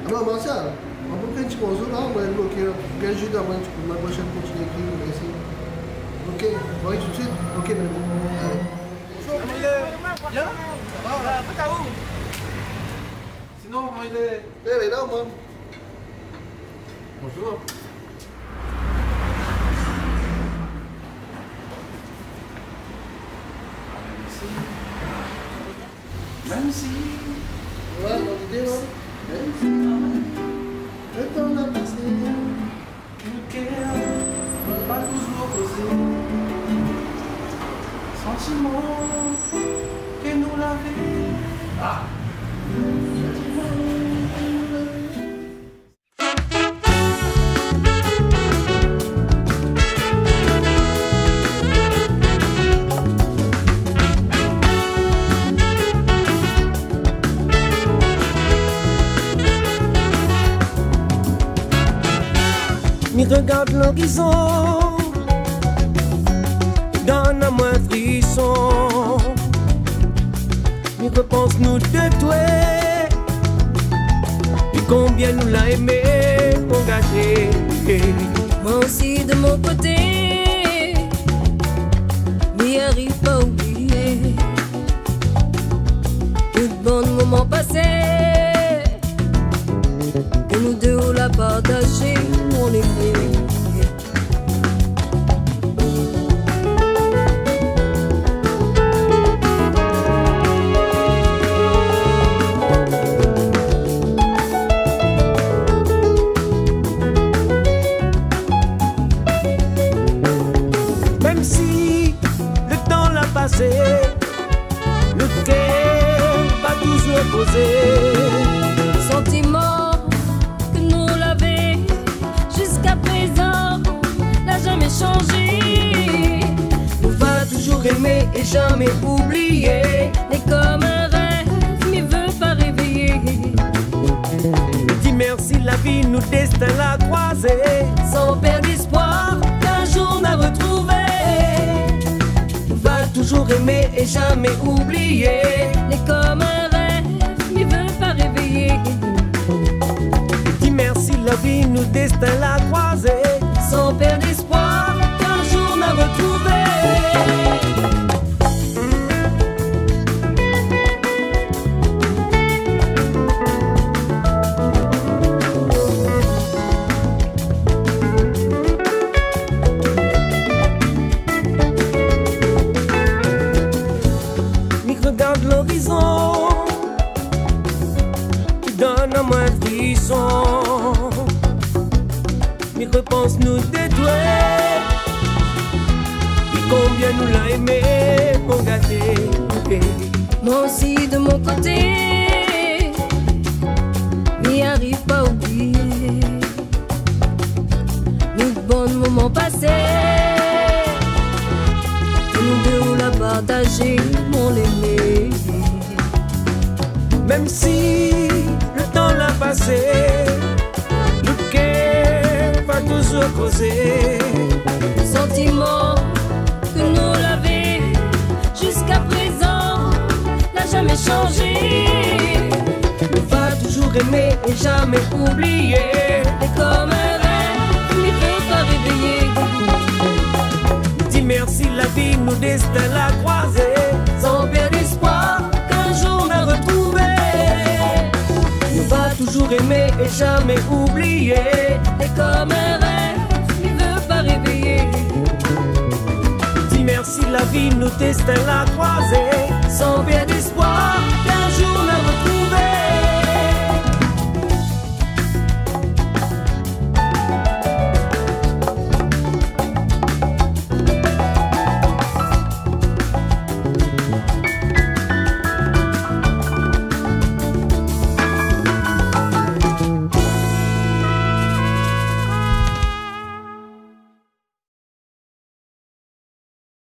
Non, Martial, on peut prendre un petit morceau là, on va le bloquer. Quel jour d'avant, ma prochaine continue d'écrire, merci. Ok, oui, tout de suite. Ok, maintenant. Allez. Sinon, comment il est? Eh, mais là, moi. Bonjour. Même si. Ouais, dans l'idée, non? Même si. Le temps a passé. Le cœur n'est pas toujours posé. Sentiment que nous l'avons. Ah! Mi regarde l'horizon, donne à moi un frisson. Mi repense nous deux toi, et combien nous l'a aimé, engagé. Moi aussi de mon côté, m'y arrive pas à oublier tout de bons moments passés, que nous deux on l'a partagé, mon aimé. Même si le temps l'a passé, le cœur va toujours poser. Sentiment que nous l'avait jusqu'à présent n'a jamais changé. On va toujours aimer et jamais oublier. Mais comme un rêve, m'y veut pas réveiller. Dis merci la vie, nous destin l'a croisé. Sans perdre espoir qu'un jour n'a retrouvé. On va toujours aimer et jamais oublier. Mais comme un rêve, m'y veut pas réveiller. Dis merci la vie, nous destin l'a croisé. Sans perdre espoir qu'un jour n'a retrouvé. Regarde l'horizon, qui donne à moi un frisson. Mais repense nous détruire, et combien nous l'a aimé, mon gâté. Moi aussi de mon côté, m'y arrive pas à oublier nos bons moments passés, que nous deux on l'a partagé, mon aimé. Même si le temps l'a passé, le cœur va toujours causer. Sentiment que nous l'avait jusqu'à présent n'a jamais changé. On va toujours aimer et jamais oublier. Et comme un rêve, m'y veut pas réveiller. Dis merci la vie, nous destin l'a croisé. Sans perdre espoir qu'un jour n'a retrouvé. On va toujours aimer et jamais oublier. Et comme un rêve, m'y veut pas réveiller. Dis merci la vie, nous destin l'a croisé. Sans perdre